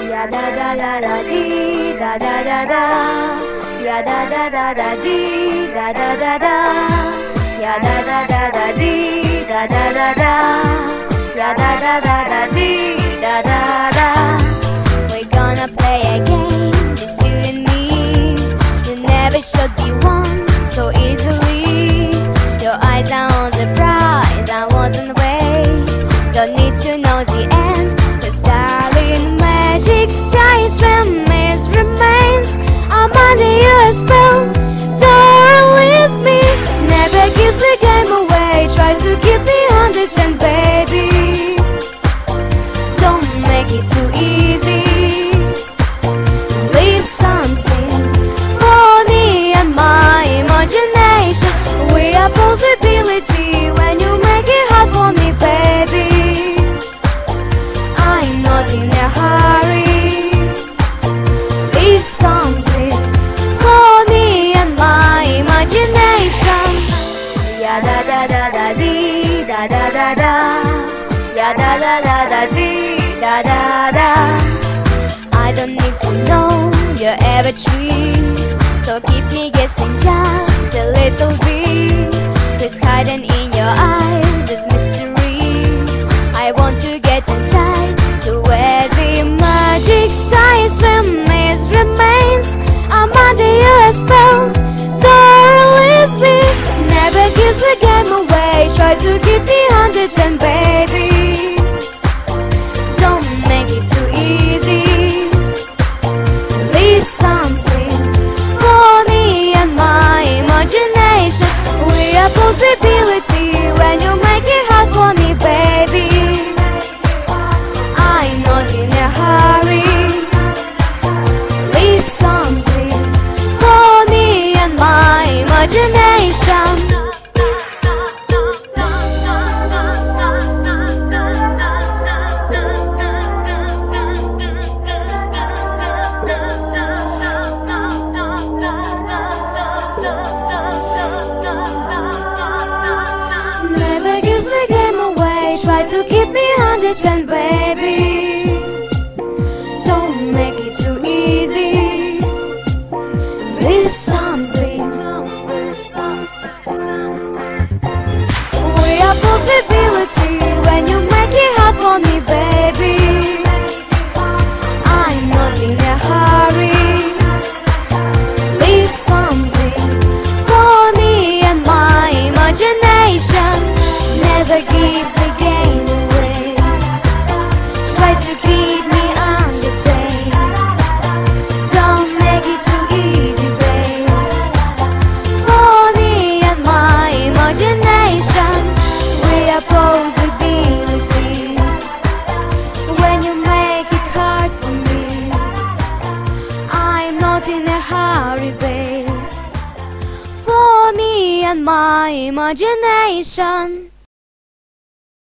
Ya da da da da dee da da da da. Ya da da da da dee da da da da. Ya da da da da dee da da da da. Ya da da da da dee da da da. We're gonna play a game, just you and me. You never should be won so easily. Your eyes are on the prize, I wasn't away. Don't need to know the end, 'cause darling, magic science remains. I'm under your spell, don't release me. Never gives the game away, try to keep me on the 10, baby. Don't make it too easy. Leave something for me and my imagination. We are possibility when you make it hard for me, baby. I'm not in a hurry. Leave something for me and my imagination. Ya da da da da dee da da da da. Ya da da da da dee da da da. I don't need to know your every treat, so keep me guessing just a little bit. 'Cause hiding in your eyes is mystery. I want to get inside to where the magic science remains. I'm under your spell, don't release me. Never gives the game away, try to keep me on the 10, baby. Don't make it too easy. Leave something for me and my imagination. We are possibility when you make it hard for me, baby. I'm not in a hurry. Leave something for me and my imagination. Never gives the game away, try to keep me on the 10, baby. Don't make it too easy. Leave something. We are possibility when you make it hard for me, baby. I'm not in a hurry. Leave something for me and my imagination. Never gives the game away, try to keep me entertained. Don't make it too easy, babe. For me and my imagination, we are possibility. When you make it hard for me, I'm not in a hurry, babe. For me and my imagination.